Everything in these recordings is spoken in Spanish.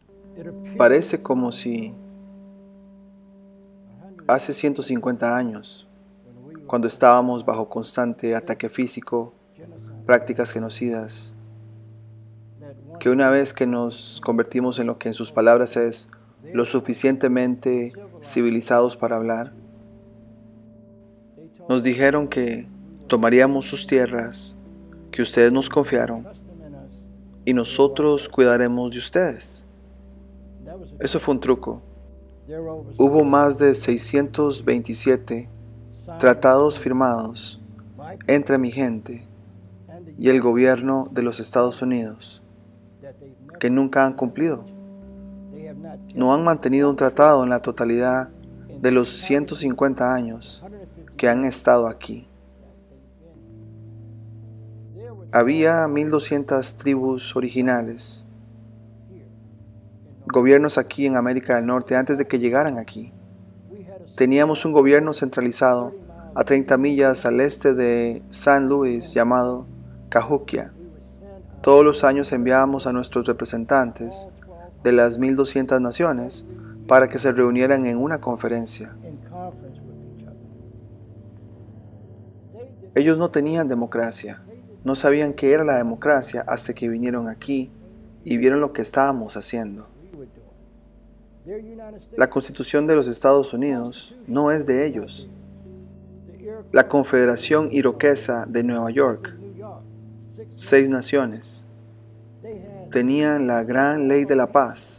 Parece como si hace 150 años, cuando estábamos bajo constante ataque físico, prácticas genocidas, que una vez que nos convertimos en lo que en sus palabras es lo suficientemente civilizados para hablar, nos dijeron que tomaríamos sus tierras, que ustedes nos confiaron, y nosotros cuidaremos de ustedes. Eso fue un truco. Hubo más de 627 tratados firmados entre mi gente y el gobierno de los Estados Unidos que nunca han cumplido. No han mantenido un tratado en la totalidad de los 150 años que han estado aquí. Había 1200 tribus originales, gobiernos aquí en América del Norte antes de que llegaran aquí. Teníamos un gobierno centralizado a 30 millas al este de San Luis llamado Cahokia. Todos los años enviábamos a nuestros representantes de las 1200 naciones para que se reunieran en una conferencia. Ellos no tenían democracia, no sabían qué era la democracia hasta que vinieron aquí y vieron lo que estábamos haciendo. La Constitución de los Estados Unidos no es de ellos. La Confederación Iroquesa de Nueva York, 6 naciones, tenían la Gran Ley de la Paz.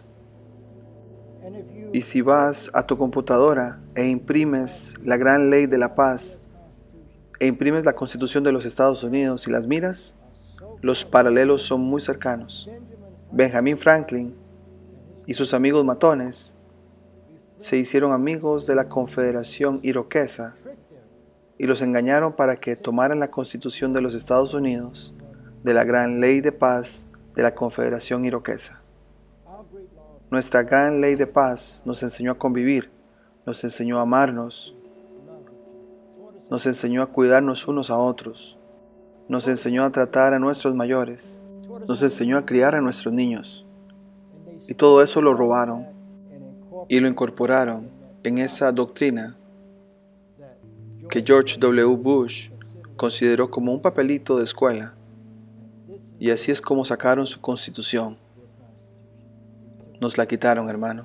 Y si vas a tu computadora e imprimes la Gran Ley de la Paz e imprimes la Constitución de los Estados Unidos y las miras, los paralelos son muy cercanos. Benjamin Franklin y sus amigos matones se hicieron amigos de la Confederación Iroquesa y los engañaron para que tomaran la Constitución de los Estados Unidos de la Gran Ley de Paz de la Confederación Iroquesa. Nuestra Gran Ley de Paz nos enseñó a convivir, nos enseñó a amarnos, nos enseñó a cuidarnos unos a otros, nos enseñó a tratar a nuestros mayores, nos enseñó a criar a nuestros niños. Y todo eso lo robaron y lo incorporaron en esa doctrina que George W. Bush consideró como un papelito de escuela. Y así es como sacaron su constitución. Nos la quitaron, hermano.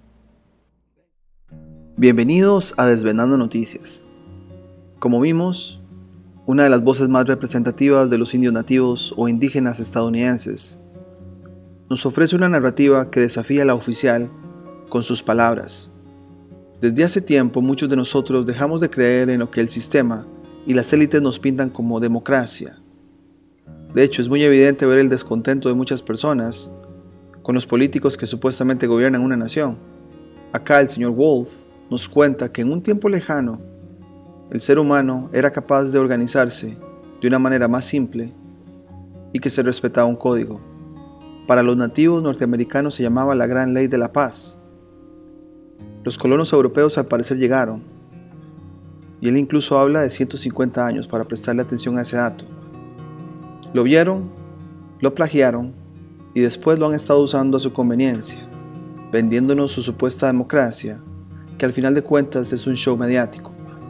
Bienvenidos a Desvelando Noticias. Como vimos, una de las voces más representativas de los indios nativos o indígenas estadounidenses nos ofrece una narrativa que desafía la oficial con sus palabras. Desde hace tiempo muchos de nosotros dejamos de creer en lo que el sistema y las élites nos pintan como democracia. De hecho, es muy evidente ver el descontento de muchas personas con los políticos que supuestamente gobiernan una nación. Acá el señor Wolf nos cuenta que en un tiempo lejano, el ser humano era capaz de organizarse de una manera más simple y que se respetaba un código. Para los nativos norteamericanos se llamaba la Gran Ley de la Paz. Los colonos europeos al parecer llegaron, y él incluso habla de 150 años para prestarle atención a ese dato. Lo vieron, lo plagiaron y después lo han estado usando a su conveniencia, vendiéndonos su supuesta democracia, que al final de cuentas es un show mediático.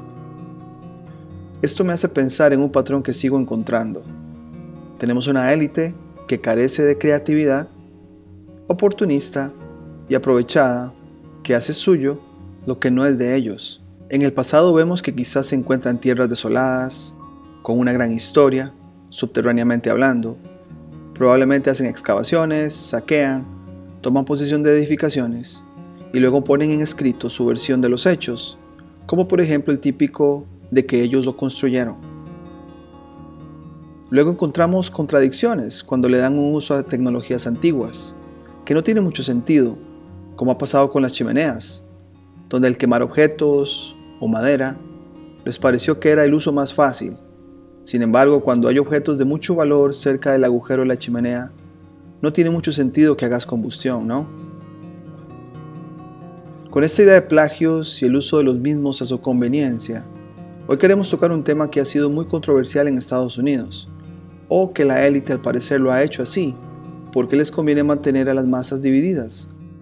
Esto me hace pensar en un patrón que sigo encontrando. Tenemos una élite que carece de creatividad, oportunista y aprovechada, que hace suyo lo que no es de ellos. En el pasado vemos que quizás se encuentran tierras desoladas, con una gran historia, subterráneamente hablando. Probablemente hacen excavaciones, saquean, toman posesión de edificaciones y luego ponen en escrito su versión de los hechos, como por ejemplo el típico de que ellos lo construyeron. Luego encontramos contradicciones cuando le dan un uso a tecnologías antiguas, que no tiene mucho sentido, como ha pasado con las chimeneas, donde el quemar objetos o madera les pareció que era el uso más fácil. Sin embargo, cuando hay objetos de mucho valor cerca del agujero de la chimenea, no tiene mucho sentido que hagas combustión, ¿no? Con esta idea de plagios y el uso de los mismos a su conveniencia, hoy queremos tocar un tema que ha sido muy controversial en Estados Unidos, o que la élite al parecer lo ha hecho así, porque les conviene mantener a las masas divididas.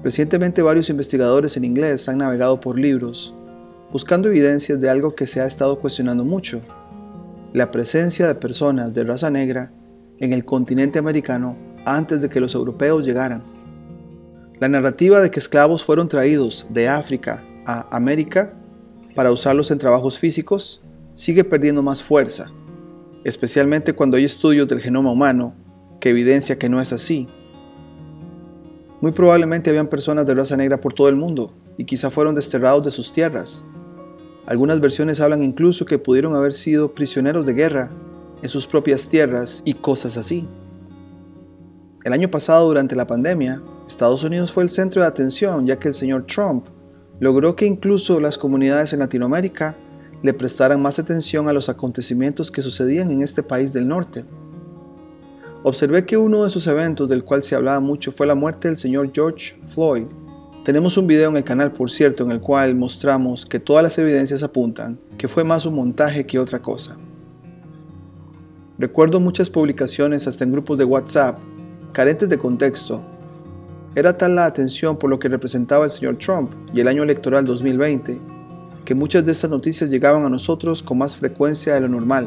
Recientemente varios investigadores en inglés han navegado por libros buscando evidencias de algo que se ha estado cuestionando mucho: la presencia de personas de raza negra en el continente americano antes de que los europeos llegaran. La narrativa de que esclavos fueron traídos de África a América para usarlos en trabajos físicos sigue perdiendo más fuerza, especialmente cuando hay estudios del genoma humano que evidencia que no es así. Muy probablemente habían personas de raza negra por todo el mundo y quizá fueron desterrados de sus tierras. Algunas versiones hablan incluso que pudieron haber sido prisioneros de guerra en sus propias tierras y cosas así. El año pasado, durante la pandemia, Estados Unidos fue el centro de atención, ya que el señor Trump logró que incluso las comunidades en Latinoamérica le prestaran más atención a los acontecimientos que sucedían en este país del norte. Observé que uno de esos eventos del cual se hablaba mucho fue la muerte del señor George Floyd. Tenemos un video en el canal, por cierto, en el cual mostramos que todas las evidencias apuntan que fue más un montaje que otra cosa. Recuerdo muchas publicaciones hasta en grupos de WhatsApp, carentes de contexto. Era tal la atención por lo que representaba el señor Trump y el año electoral 2020, que muchas de estas noticias llegaban a nosotros con más frecuencia de lo normal.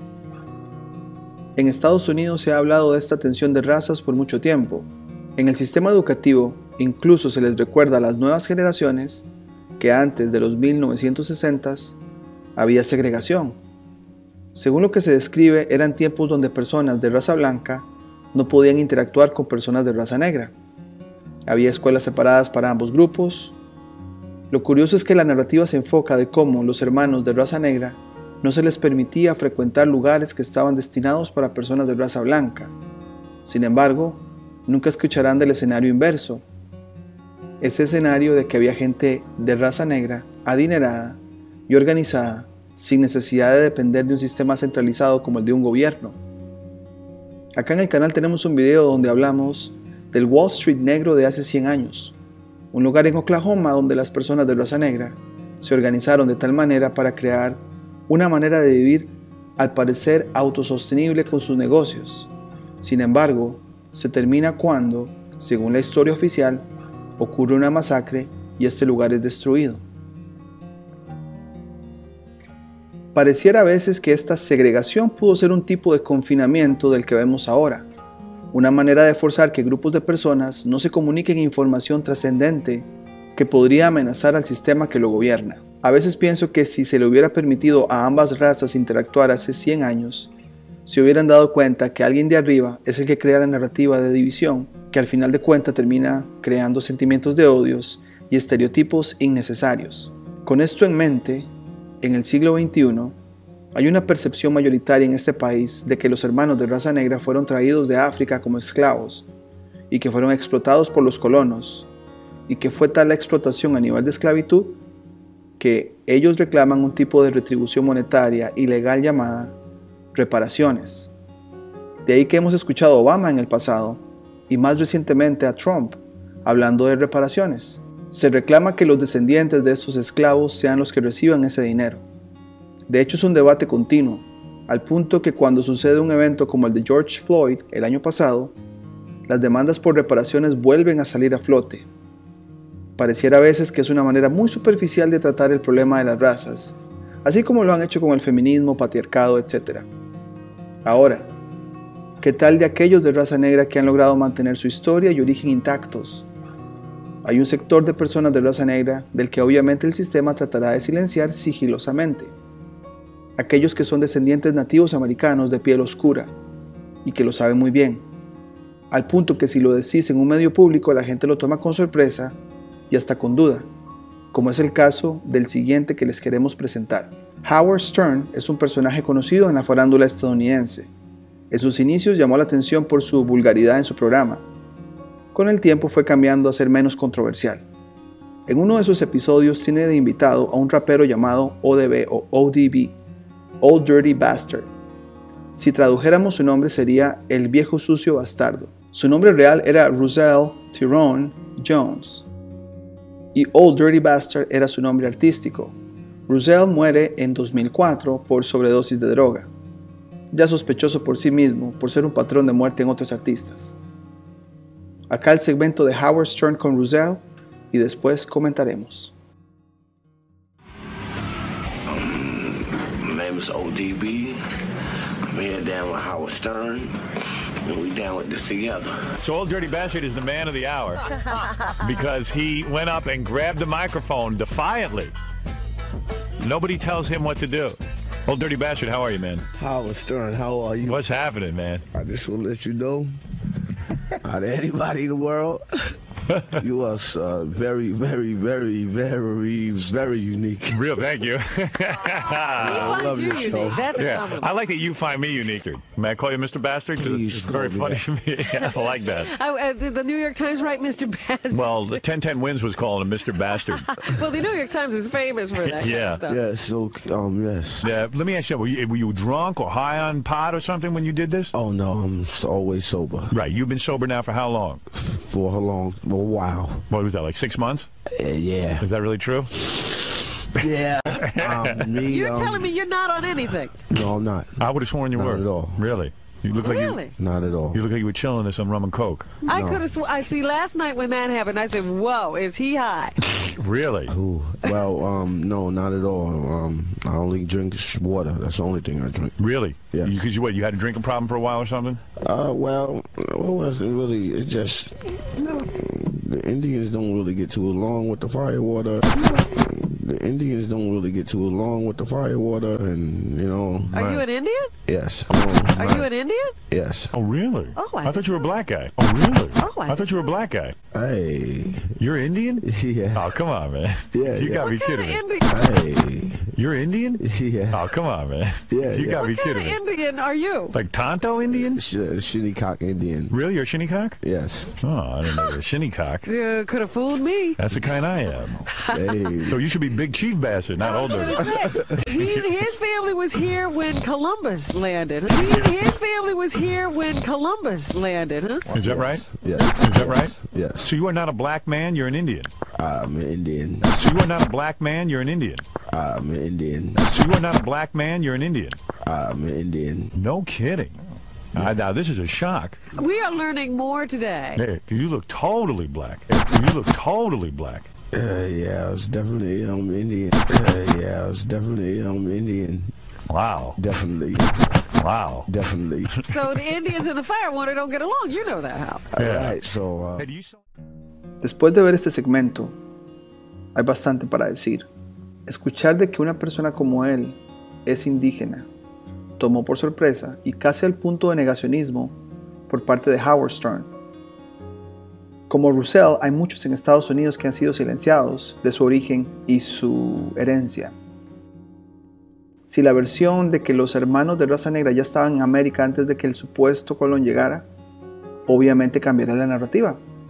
En Estados Unidos se ha hablado de esta tensión de razas por mucho tiempo. En el sistema educativo, incluso se les recuerda a las nuevas generaciones que antes de los 1960s había segregación. Según lo que se describe, eran tiempos donde personas de raza blanca no podían interactuar con personas de raza negra. Había escuelas separadas para ambos grupos. Lo curioso es que la narrativa se enfoca de cómo los hermanos de raza negra no se les permitía frecuentar lugares que estaban destinados para personas de raza blanca. Sin embargo, nunca escucharán del escenario inverso. Ese escenario de que había gente de raza negra, adinerada y organizada, sin necesidad de depender de un sistema centralizado como el de un gobierno. Acá en el canal tenemos un video donde hablamos del Wall Street negro de hace 100 años, un lugar en Oklahoma donde las personas de raza negra se organizaron de tal manera para crear una manera de vivir al parecer autosostenible con sus negocios. Sin embargo, se termina cuando, según la historia oficial, ocurre una masacre y este lugar es destruido. Pareciera a veces que esta segregación pudo ser un tipo de confinamiento del que vemos ahora, una manera de forzar que grupos de personas no se comuniquen información trascendente que podría amenazar al sistema que lo gobierna. A veces pienso que si se le hubiera permitido a ambas razas interactuar hace 100 años, se hubieran dado cuenta que alguien de arriba es el que crea la narrativa de división, que al final de cuentas termina creando sentimientos de odios y estereotipos innecesarios. Con esto en mente, en el siglo XXI, hay una percepción mayoritaria en este país de que los hermanos de raza negra fueron traídos de África como esclavos y que fueron explotados por los colonos, y que fue tal la explotación a nivel de esclavitud que ellos reclaman un tipo de retribución monetaria y legal llamada reparaciones. De ahí que hemos escuchado a Obama en el pasado y más recientemente a Trump hablando de reparaciones. Se reclama que los descendientes de estos esclavos sean los que reciban ese dinero. De hecho, es un debate continuo, al punto que cuando sucede un evento como el de George Floyd el año pasado, las demandas por reparaciones vuelven a salir a flote. Pareciera a veces que es una manera muy superficial de tratar el problema de las razas, así como lo han hecho con el feminismo, patriarcado, etc. Ahora, ¿qué tal de aquellos de raza negra que han logrado mantener su historia y origen intactos? Hay un sector de personas de raza negra del que obviamente el sistema tratará de silenciar sigilosamente. Aquellos que son descendientes nativos americanos de piel oscura y que lo saben muy bien, al punto que si lo decís en un medio público la gente lo toma con sorpresa y hasta con duda, como es el caso del siguiente que les queremos presentar. Howard Stern es un personaje conocido en la farándula estadounidense. En sus inicios llamó la atención por su vulgaridad en su programa. Con el tiempo fue cambiando a ser menos controversial. En uno de sus episodios tiene de invitado a un rapero llamado ODB o ODB, Old Dirty Bastard. Si tradujéramos su nombre sería El Viejo Sucio Bastardo. Su nombre real era Russell Tyrone Jones y Old Dirty Bastard era su nombre artístico. Russell muere en 2004 por sobredosis de droga, ya sospechoso por sí mismo por ser un patrón de muerte en otros artistas. Acá el segmento de Howard Stern con Russell y después comentaremos. My name is ODB. I'm here down with Howard Stern, and we down with this together. So Old Dirty Bastard is the man of the hour because he went up and grabbed the microphone defiantly. Nobody tells him what to do. Old Dirty Bastard, how are you, man? Howard Stern, how are you? What's happening, man? I just want to let you know, out of anybody in the world, you are very, very, very, very, very unique. Real, thank you. I love your show. That's a Yeah, compliment. I like that you find me unique. May I call you Mr. Bastard? 'Cause Please it's call very me funny that. to me. Yeah, I like that. Did the New York Times write Mr. Bastard? Well, the 1010 Wins was calling him Mr. Bastard. Well, the New York Times is famous for that Yeah. kind of stuff. Yes, so, yes. Yeah, let me ask you, were you drunk or high on pot or something when you did this? Oh, no, I'm always sober. Right, you've been sober now for how long? For a while. What was that, like 6 months? Yeah. Is that really true? Yeah. You're telling me you're not on anything? No, I'm not. I would have sworn you Not were. at all. Really? You look like Really? Not at all. you look like you were chilling with some rum and coke. I No. could have. I see. Last night when that happened, I said, "Whoa, is he high?" Really? Ooh. Well, no, not at all. I only drink water. That's the only thing I drink. Really? Yes. Because you had a drinking problem for a while or something? Well, it wasn't really. It's just the Indians don't really get too along with the firewater. The Indians don't really get too along with the firewater, and you know. Are you an Indian? Yes. Are you an Indian? Yes. Oh, really? Oh, I I thought didn't you were a know black guy. Oh, really? Oh, I I thought you were a black guy. Hey. You're Indian? Yeah. Oh, come on, man. Yeah, You yeah. gotta be What kind kidding of me. Indian? Hey. You're Indian? Yeah. Oh, come on, man. Yeah, You yeah. gotta be What kind kidding of me. Indian are you? Like Tonto Indian? Shinnecock Indian. Really? You're a Shinnecock? Yes. Oh, I didn't know you were a Shinnecock. Could have fooled me. That's the kind I am. Hey. So you should be Big Chief Bastard, not Old Dirty. His family was here when Columbus landed. His family was here when Columbus landed, huh? Is that right? Yes. Is that right? Yes. So you are not a black man, you're an Indian. I'm an Indian. So you are not a black man, you're an Indian. I'm an Indian. So you are not a black man, you're an Indian. I'm an Indian. No kidding. Now this is a shock. We are learning more today. Hey, you look totally black. You look totally black. Yeah, I was definitely Indian. Yeah, I was definitely Indian. Wow. Definitely. Wow. Definitely. So the Indians and the firewater don't get along. You know that how. Yeah. All right, so Hey, do you saw- Después de ver este segmento, hay bastante para decir. Escuchar de que una persona como él es indígena tomó por sorpresa y casi al punto de negacionismo por parte de Howard Stern. Como Russell, hay muchos en Estados Unidos que han sido silenciados de su origen y su herencia. Si la versión de que los hermanos de raza negra ya estaban en América antes de que el supuesto Colón llegara, obviamente cambiaría la narrativa.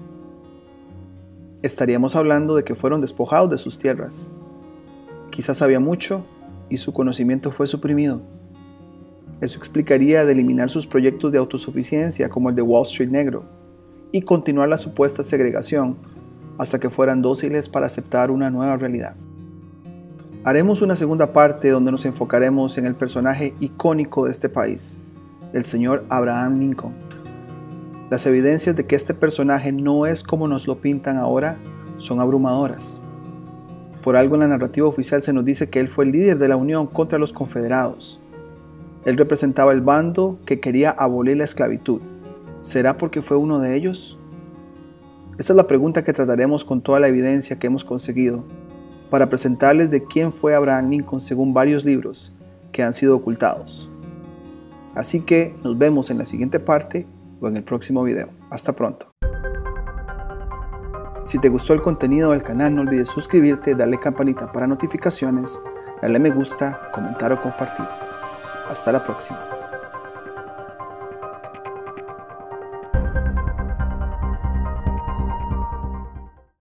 Estaríamos hablando de que fueron despojados de sus tierras. Quizás sabía mucho y su conocimiento fue suprimido. Eso explicaría de eliminar sus proyectos de autosuficiencia como el de Wall Street Negro y continuar la supuesta segregación hasta que fueran dóciles para aceptar una nueva realidad. Haremos una segunda parte donde nos enfocaremos en el personaje icónico de este país, el señor Abraham Lincoln. Las evidencias de que este personaje no es como nos lo pintan ahora son abrumadoras. Por algo en la narrativa oficial se nos dice que él fue el líder de la unión contra los confederados. Él representaba el bando que quería abolir la esclavitud. ¿Será porque fue uno de ellos? Esta es la pregunta que trataremos con toda la evidencia que hemos conseguido para presentarles de quién fue Abraham Lincoln según varios libros que han sido ocultados. Así que nos vemos en la siguiente parte o en el próximo video. Hasta pronto. Si te gustó el contenido del canal, no olvides suscribirte, darle campanita para notificaciones, darle me gusta, comentar o compartir. Hasta la próxima.